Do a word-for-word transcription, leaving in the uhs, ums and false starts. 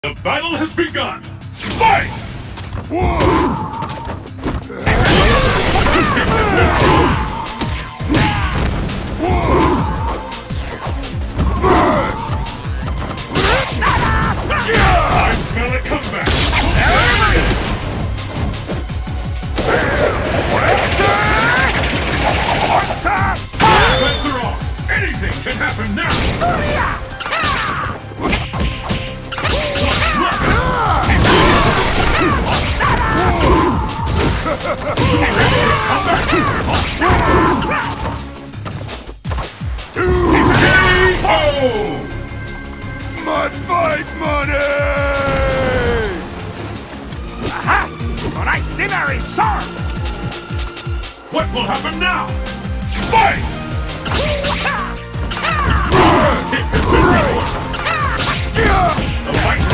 The battle has begun! Fight! I smell a comeback! Bets are off! Anything can happen now! Mud fight money! Aha! Mon itinerary, sir! What will happen now? Fight! The fight